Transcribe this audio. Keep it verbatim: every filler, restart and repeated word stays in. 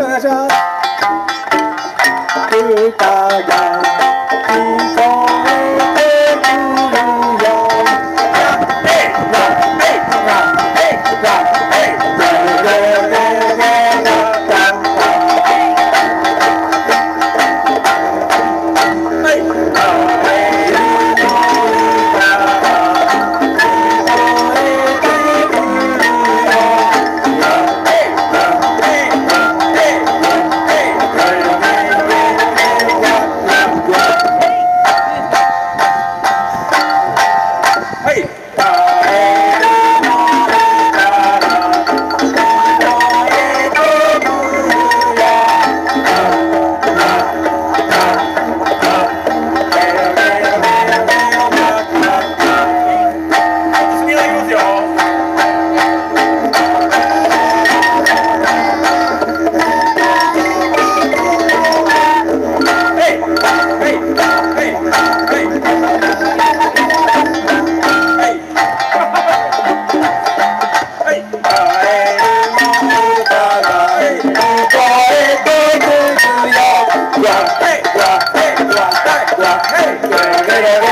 しくお願いします。歌が聞こえてくるよ。ヘイラヘイラヘイラヘイラレレレレラララ。Hey, hey, hey, hey, hey, hey, hey, hey, hey,